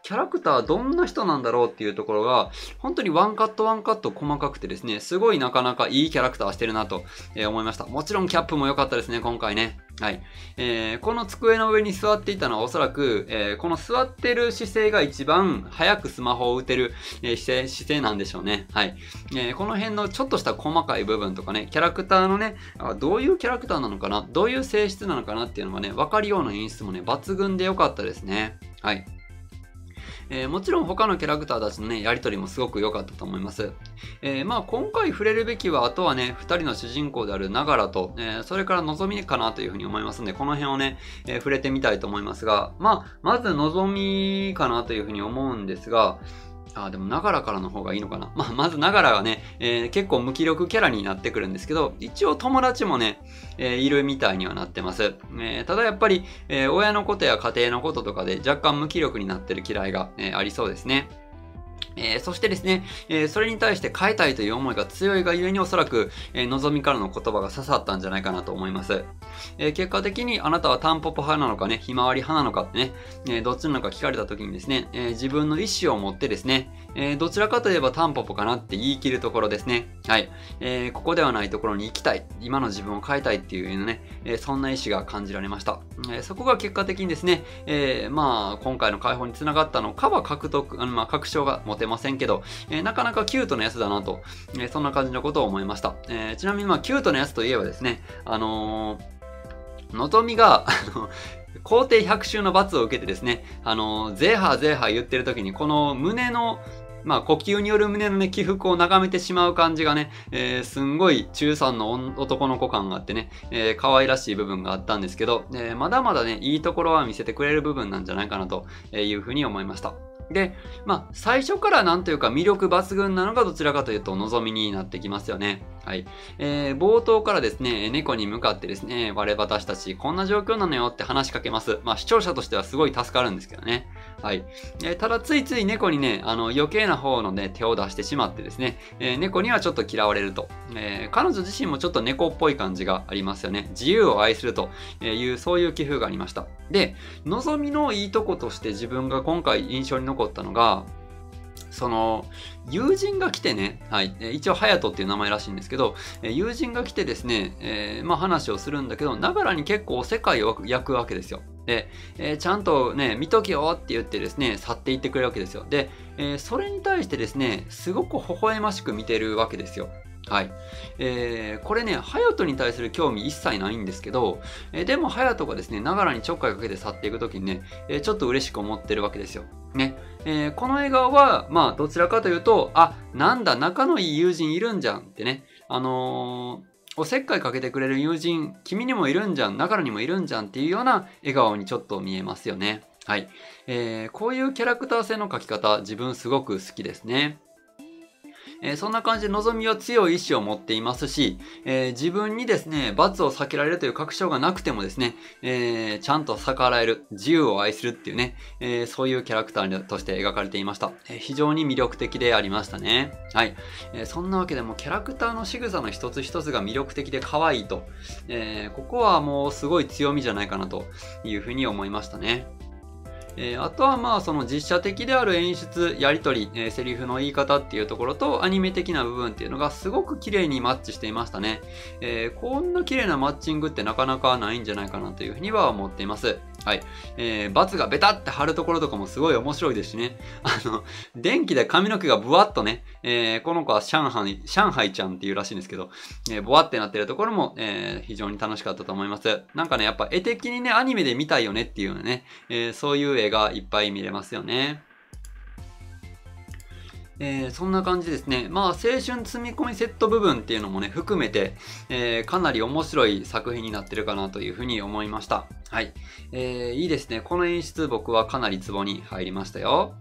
キャラクターどんな人なんだろうっていうところが、本当にワンカットワンカット細かくてですね、すごいなかなかいいキャラクターしてるなと思いました。もちろんキャップも良かったですね、今回ね。はい。えー、この机の上に座っていたのはおそらく、えー、この座ってる姿勢が一番早くスマホを打てる、えー、姿勢、姿勢なんでしょうね。はい。えー、この辺のちょっとした細かい部分とかね、キャラクターのね、あどういうキャラクターなのかな、どういう性質なのかなっていうのがね、わかるような演出もね、抜群で良かったですね。はい。えー、もちろん他のキャラクターたちのね、やりとりもすごく良かったと思います。えー、まあ今回触れるべきは、あとはね、二人の主人公であるながらと、えー、それからのぞみかなというふうに思いますので、この辺をね、えー、触れてみたいと思いますが、まあ、まずのぞみかなというふうに思うんですが、あ、でも、ながらからの方がいいのかな。まあ、まず、ながらがね、えー、結構無気力キャラになってくるんですけど、一応友達もね、えー、いるみたいにはなってます。えー、ただやっぱり、えー、親のことや家庭のこととかで若干無気力になってる嫌いが、えー、ありそうですね。えー、そしてですね、えー、それに対して変えたいという思いが強いがゆえにおそらく、えー、望みからの言葉が刺さったんじゃないかなと思います。えー、結果的にあなたはタンポポ派なのかね、ひまわり派なのかってね、えー、どっちなのか聞かれた時にですね、えー、自分の意思を持ってですね、えー、どちらかといえばタンポポかなって言い切るところですね。はい。えー、ここではないところに行きたい。今の自分を変えたいっていうね、えー、そんな意思が感じられました。えー、そこが結果的にですね、えー、まあ、今回の解放につながったのかは獲得、あのまあ、確証が持てませんけど、えー、なかなかキュートなやつだなと、えー、そんな感じのことを思いました。えー、ちなみにまあ、キュートなやつといえばですね、あのー、のぞみが、あの、皇帝ひゃく周の罰を受けてですね、あのー、ゼーハーゼーハー言ってる時に、この胸の、まあ、呼吸による胸のね、起伏を眺めてしまう感じがね、えー、すんごい中さんの男の子感があってね、えー、可愛らしい部分があったんですけど、えー、まだまだね、いいところは見せてくれる部分なんじゃないかなというふうに思いました。で、まあ、最初からなんというか魅力抜群なのがどちらかというと望みになってきますよね。はい。えー、冒頭からですね、猫に向かってですね、我私たちこんな状況なのよって話しかけます。まあ、視聴者としてはすごい助かるんですけどね。はい。えー、ただついつい猫にね、あの余計な方のね、手を出してしまってですね、えー、猫にはちょっと嫌われると。えー、彼女自身もちょっと猫っぽい感じがありますよね。自由を愛するという、そういう寄付がありました。で、望みのいいとことして自分が今回印象に残ったのが、その、友人が来てね、はい、一応、ハヤトっていう名前らしいんですけど、友人が来てですね、えー、まあ話をするんだけど、ながらに結構世界を焼くわけですよ。で、えー、ちゃんとね、見とけよって言ってですね、去っていってくれるわけですよ。で、えー、それに対してですね、すごく微笑ましく見てるわけですよ。はい。えー、これね、ハヤトに対する興味一切ないんですけど、えー、でもハヤトがですね、ながらにちょっかいかけて去っていくときにね、えー、ちょっと嬉しく思ってるわけですよ。ね。えー、この笑顔は、まあ、どちらかというと、あ、なんだ、仲のいい友人いるんじゃんってね、あのー、おせっかいかけてくれる友人、君にもいるんじゃん、ながらにもいるんじゃんっていうような笑顔にちょっと見えますよね。はい。えー、こういうキャラクター性の描き方、自分すごく好きですね。えー、そんな感じで望みは強い意志を持っていますし、えー、自分にですね、罰を避けられるという確証がなくてもですね、えー、ちゃんと逆らえる、自由を愛するっていうね、えー、そういうキャラクターとして描かれていました。えー、非常に魅力的でありましたね。はい。えー、そんなわけでもキャラクターの仕草の一つ一つが魅力的で可愛いと、えー、ここはもうすごい強みじゃないかなというふうに思いましたね。えー、あとはまあその実写的である演出、やりとり、えー、セリフの言い方っていうところとアニメ的な部分っていうのがすごく綺麗にマッチしていましたね。えー、こんな綺麗なマッチングってなかなかないんじゃないかなというふうには思っています。はい。えー、バツがベタって貼るところとかもすごい面白いですしね。あの、電気で髪の毛がブワッとね、えー、この子は上海、上海ちゃんっていうらしいんですけど、えー、ボワってなってるところも、えー、非常に楽しかったと思います。なんかね、やっぱ絵的にね、アニメで見たいよねっていうね、えー、そういう絵がいっぱい見れますよね。えー、そんな感じですね。まあ、青春積み込みセット部分っていうのもね、含めて、えー、かなり面白い作品になってるかなというふうに思いました。はい。えー、いいですね。この演出僕はかなりツボに入りましたよ。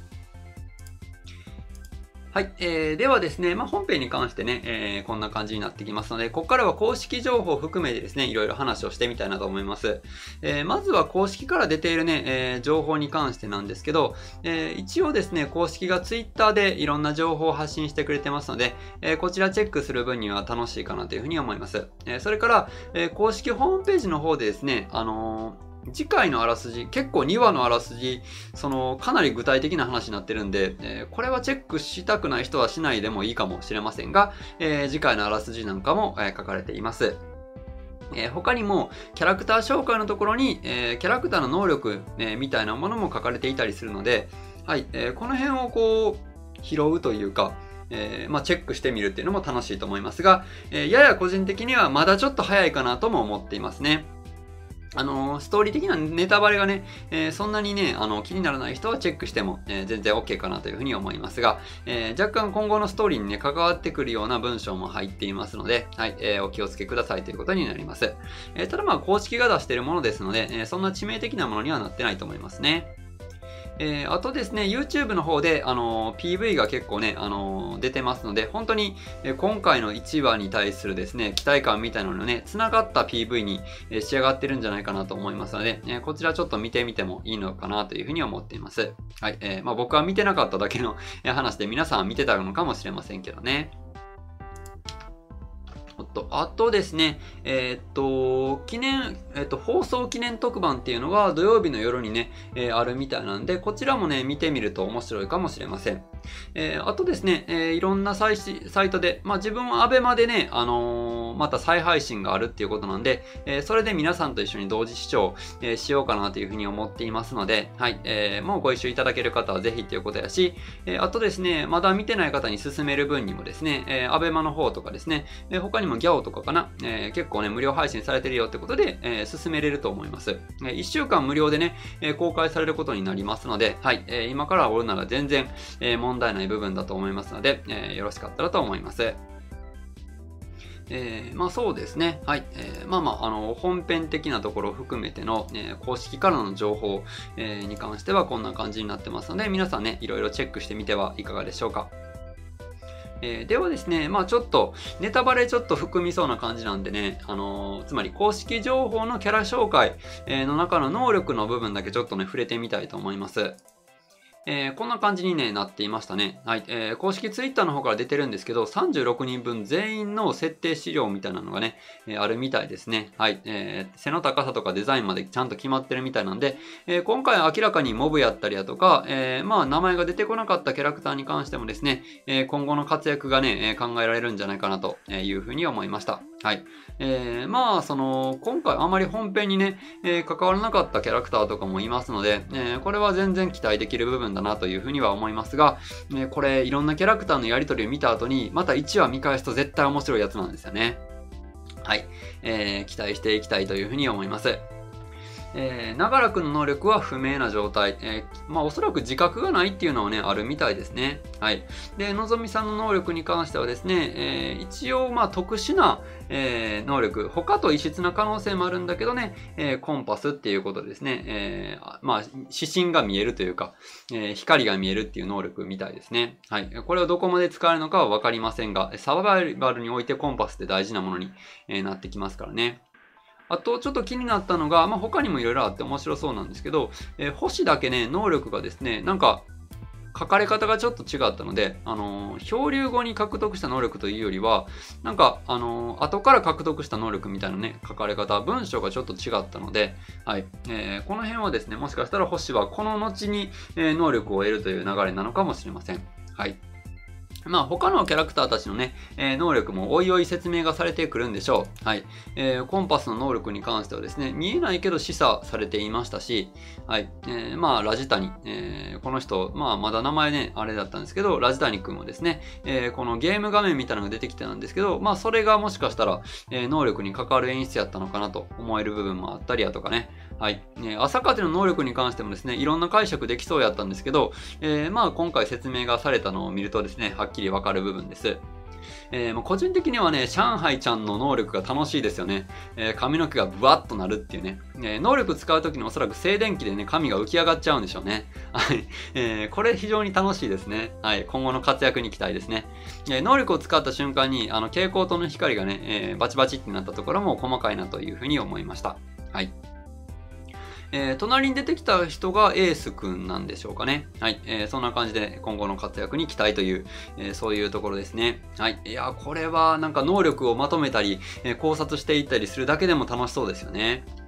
はい。えー、ではですね、まあ、本編に関してね、えー、こんな感じになってきますので、ここからは公式情報を含めてですね、いろいろ話をしてみたいなと思います。えー、まずは公式から出ているね、えー、情報に関してなんですけど、えー、一応ですね、公式が Twitter でいろんな情報を発信してくれてますので、えー、こちらチェックする分には楽しいかなというふうに思います。えー、それから、えー、公式ホームページの方でですね、あのー次回のあらすじ、結構にわのあらすじ、その、かなり具体的な話になってるんで、えー、これはチェックしたくない人はしないでもいいかもしれませんが、えー、次回のあらすじなんかも、えー、書かれています。えー、他にも、キャラクター紹介のところに、えー、キャラクターの能力、えー、みたいなものも書かれていたりするので、はい、えー、この辺をこう、拾うというか、えー、まあ、チェックしてみるっていうのも楽しいと思いますが、えー、やや個人的にはまだちょっと早いかなとも思っていますね。あのー、ストーリー的なネタバレがね、えー、そんなにね、あの、気にならない人はチェックしても、えー、全然 OK かなというふうに思いますが、えー、若干今後のストーリーにね、関わってくるような文章も入っていますので、はい、えー、お気をつけくださいということになります。えー、ただまあ、公式が出しているものですので、えー、そんな致命的なものにはなってないと思いますね。えー、あとですね、YouTube の方で、あのー、ピーブイ が結構ね、あのー、出てますので、本当に、えー、今回のいちわに対するですね、期待感みたいなのね、繋がった ピーブイ に、えー、仕上がってるんじゃないかなと思いますので、えー、こちらちょっと見てみてもいいのかなというふうに思っています。はい、えー、まあ僕は見てなかっただけの話で皆さんは見てたのかもしれませんけどね。おっと、あとですね、えー、っと、記念、えー、っと、放送記念特番っていうのが土曜日の夜にね、えー、あるみたいなんで、こちらもね、見てみると面白いかもしれません。えー、あとですね、えー、いろんなサイサイトで、まあ自分はアベマでね、あのー、また再配信があるっていうことなんで、えー、それで皆さんと一緒に同時視聴、えー、しようかなというふうに思っていますので、はい、えー、もうご一緒いただける方はぜひっていうことやし、えー、あとですね、まだ見てない方に勧める分にもですね、えー、アベマの方とかですね、えー、他にもギャオとかかな、えー、結構ね、無料配信されてるよってことで、えー、進めれると思います。えー、いっしゅうかん無料でね、えー、公開されることになりますので、はい、えー、今からおるなら全然、えー、問題ない部分だと思いますので、えー、よろしかったらと思います。えー、まあそうですね。はい。えー、まあまあ、あの、本編的なところを含めての、えー、公式からの情報、えー、に関してはこんな感じになってますので、皆さんね、いろいろチェックしてみてはいかがでしょうか。えー、ではですね、まあちょっと、ネタバレちょっと含みそうな感じなんでね、あのー、つまり公式情報のキャラ紹介、えー、の中の能力の部分だけちょっとね、触れてみたいと思います。えー、こんな感じに、ね、なっていましたね。はい。えー、公式ツイッターの方から出てるんですけど、さんじゅうろくにんぶん全員の設定資料みたいなのがね、えー、あるみたいですね。はい。えー、背の高さとかデザインまでちゃんと決まってるみたいなんで、えー、今回明らかにモブやったりだとか、えー、まあ名前が出てこなかったキャラクターに関してもですね、えー、今後の活躍がね、えー、考えられるんじゃないかなというふうに思いました。はい。えー、まあ、その、今回あまり本編にね、えー、関わらなかったキャラクターとかもいますので、えー、これは全然期待できる部分だなというふうには思いますが、えー、これいろんなキャラクターのやりとりを見た後に、またいちわ見返すと絶対面白いやつなんですよね。はい。えー、期待していきたいというふうに思います。えー、長らくの能力は不明な状態。えー、まあおそらく自覚がないっていうのはね、あるみたいですね。はい。で、のぞみさんの能力に関してはですね、えー、一応まあ特殊な、えー、能力、他と異質な可能性もあるんだけどね、えー、コンパスっていうことですね。えー、まあ指針が見えるというか、えー、光が見えるっていう能力みたいですね。はい。これをどこまで使えるのかはわかりませんが、サバイバルにおいてコンパスって大事なものに、えー、なってきますからね。あと、ちょっと気になったのが、まあ、他にもいろいろあって面白そうなんですけど、えー、星だけね、能力がですね、なんか、書かれ方がちょっと違ったので、あのー、漂流後に獲得した能力というよりは、なんか、あのー、後から獲得した能力みたいなね、書かれ方、文章がちょっと違ったので、はい。えー、この辺はですね、もしかしたら星はこの後に、えー、能力を得るという流れなのかもしれません。はい。まあ他のキャラクターたちのね、えー、能力もおいおい説明がされてくるんでしょう。はい。えー、コンパスの能力に関してはですね、見えないけど示唆されていましたし、はい。えー、まあラジタニ、えー、この人、まあまだ名前ね、あれだったんですけど、ラジタニ君もですね、えー、このゲーム画面みたいなのが出てきてたんですけど、まあそれがもしかしたら、えー、能力に関わる演出やったのかなと思える部分もあったりやとかね。はい。えー、朝風の能力に関してもですね、いろんな解釈できそうやったんですけど、えー、まあ今回説明がされたのを見るとですね、はっきりわかる部分です。えー、もう個人的にはね、上海ちゃんの能力が楽しいですよね。えー、髪の毛がブワッとなるっていうね。えー、能力使うときにおそらく静電気でね、髪が浮き上がっちゃうんでしょうね。はい。えー、これ非常に楽しいですね。はい。今後の活躍に期待ですね。えー、能力を使った瞬間に、あの、蛍光灯の光がね、えー、バチバチってなったところも細かいなというふうに思いました。はい。えー、隣に出てきた人がエースくんなんでしょうかね。はい。えー、そんな感じで今後の活躍に期待という、えー、そういうところですね。はい。いや、これはなんか能力をまとめたり、えー、考察していったりするだけでも楽しそうですよね。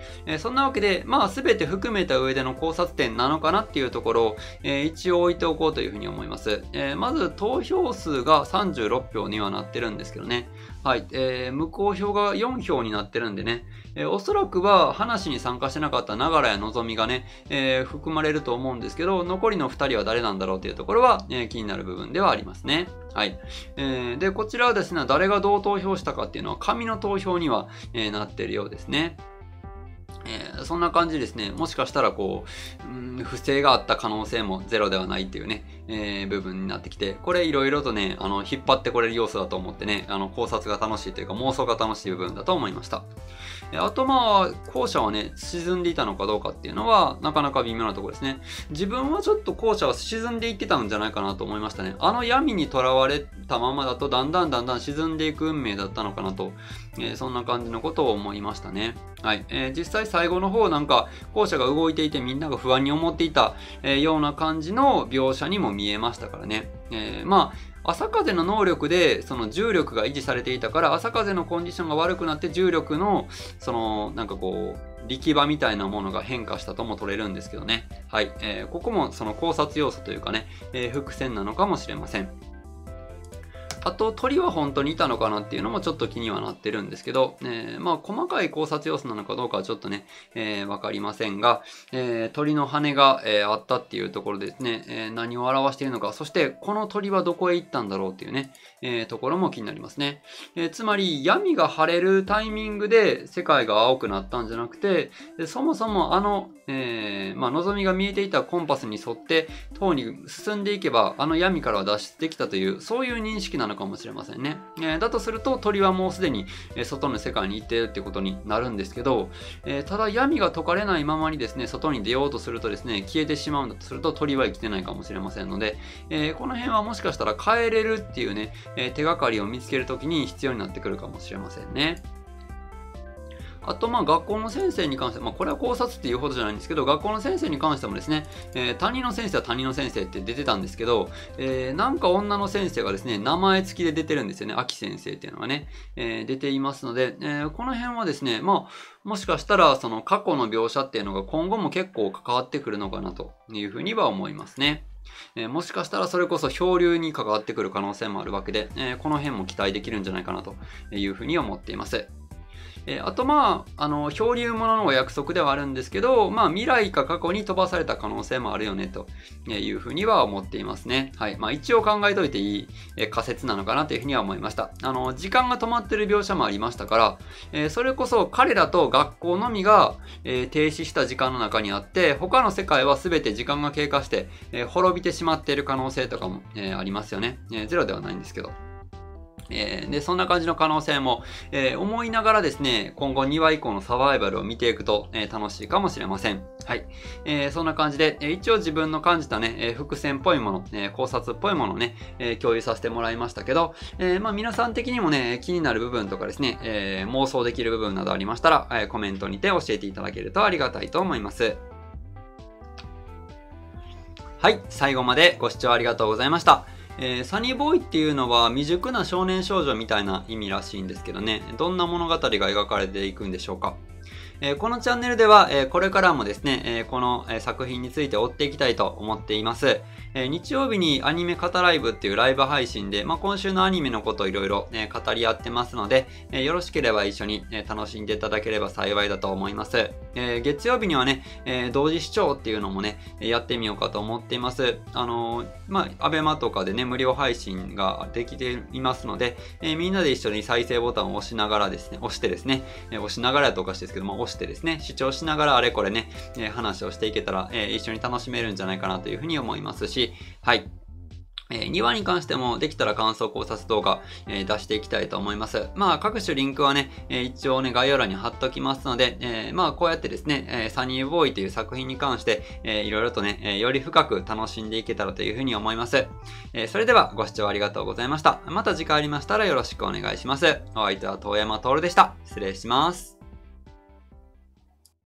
えー、そんなわけで、まあ全て含めた上での考察点なのかなっていうところを、えー、一応置いておこうというふうに思います。えー、まず投票数がさんじゅうろくひょうにはなってるんですけどね。はい。えー、無効票がよんひょうになってるんでね。えー、おそらくは話に参加してなかった長良やのぞみがね、えー、含まれると思うんですけど、残りのふたりは誰なんだろうというところは、えー、気になる部分ではありますね。はい。えー、で、こちらはですね、誰がどう投票したかっていうのは、紙の投票には、えー、なっているようですね。えー、そんな感じですね。もしかしたらこう、うん、不正があった可能性もゼロではないっていうね、えー、部分になってきて、これいろいろとね、あの、引っ張ってこれる要素だと思ってね、あの、考察が楽しいというか妄想が楽しい部分だと思いました。あとまあ、後者はね、沈んでいたのかどうかっていうのは、なかなか微妙なところですね。自分はちょっと後者は沈んでいってたんじゃないかなと思いましたね。あの闇にとらわれたままだと、だんだんだんだん沈んでいく運命だったのかなと、えー、そんな感じのことを思いましたね。はい。えー、実際最後の方なんか、後者が動いていてみんなが不安に思っていた、えー、ような感じの描写にも見えましたからね。えー、まあ、朝風の能力でその重力が維持されていたから、朝風のコンディションが悪くなって重力のそのなんかこう力場みたいなものが変化したとも取れるんですけどね。はい、えー、ここもその考察要素というかね、えー、伏線なのかもしれません。あと、鳥は本当にいたのかなっていうのもちょっと気にはなってるんですけど、えー、まあ、細かい考察要素なのかどうかはちょっとね、えー、わかりませんが、えー、鳥の羽が、えー、あったっていうところですね、えー、何を表しているのか、そしてこの鳥はどこへ行ったんだろうっていうね、えー、ところも気になりますね。えー、つまり、闇が晴れるタイミングで世界が青くなったんじゃなくて、そもそもあの、えー、まあ、望みが見えていたコンパスに沿って塔に進んでいけば、あの闇からは脱出できたという、そういう認識なのかもしれませんね。えー、だとすると、鳥はもうすでに、えー、外の世界に行っているっていうことになるんですけど、えー、ただ闇が解かれないままにですね、外に出ようとするとですね、消えてしまうんだとすると、鳥は生きてないかもしれませんので、えー、この辺はもしかしたら帰れるっていうね、えー、手がかりを見つけるときに必要になってくるかもしれませんね。あと、まあ、学校の先生に関して、まあ、これは考察っていうほどじゃないんですけど、学校の先生に関してもですね、えー、担任の先生は担任の先生って出てたんですけど、えー、なんか女の先生がですね、名前付きで出てるんですよね。秋先生っていうのがね、えー、出ていますので、えー、この辺はですね、まあ、もしかしたら、その過去の描写っていうのが今後も結構関わってくるのかなというふうには思いますね。えー、もしかしたらそれこそ漂流に関わってくる可能性もあるわけで、えー、この辺も期待できるんじゃないかなというふうに思っています。えー、あとまあ、あの、漂流物のお約束ではあるんですけど、まあ未来か過去に飛ばされた可能性もあるよね、というふうには思っていますね。はい。まあ一応考えといていい、えー、仮説なのかなというふうには思いました。あの、時間が止まってる描写もありましたから、えー、それこそ彼らと学校のみが、えー、停止した時間の中にあって、他の世界は全て時間が経過して、えー、滅びてしまっている可能性とかも、えー、ありますよね。えー、ゼロではないんですけど。えー、で、そんな感じの可能性も、えー、思いながらですね、今後にわ以降のサバイバルを見ていくと、えー、楽しいかもしれません。はい。えー、そんな感じで、えー、一応自分の感じたね、えー、伏線っぽいもの、えー、考察っぽいものをね、えー、共有させてもらいましたけど、えー、まあ皆さん的にもね、気になる部分とかですね、えー、妄想できる部分などありましたら、えー、コメントにて教えていただけるとありがたいと思います。はい。最後までご視聴ありがとうございました。えー、サニーボーイっていうのは未熟な少年少女みたいな意味らしいんですけどね、どんな物語が描かれていくんでしょうか。えー、このチャンネルでは、えー、これからもですね、えー、この、えー、作品について追っていきたいと思っています。えー、日曜日にアニメ語ライブっていうライブ配信で、まあ、今週のアニメのことをいろいろ語り合ってますので、えー、よろしければ一緒に、えー、楽しんでいただければ幸いだと思います。えー、月曜日にはね、えー、同時視聴っていうのもね、やってみようかと思っています。あのー、まあ、アベマとかでね、無料配信ができていますので、えー、みんなで一緒に再生ボタンを押しながらですね、押してですね、えー、押しながらやとおかしいですけども、押してですね、視聴しながらあれこれね、えー、話をしていけたら、えー、一緒に楽しめるんじゃないかなというふうに思いますし、はい。えー、にわに関してもできたら感想考察動画、えー、出していきたいと思います。まあ各種リンクはね、えー、一応ね概要欄に貼っときますので、えー、まあこうやってですね、えー、サニーボーイという作品に関して、えー、いろいろとね、えー、より深く楽しんでいけたらというふうに思います。えー、それではご視聴ありがとうございました。また次回ありましたらよろしくお願いします。お相手は遠山徹でした。失礼します。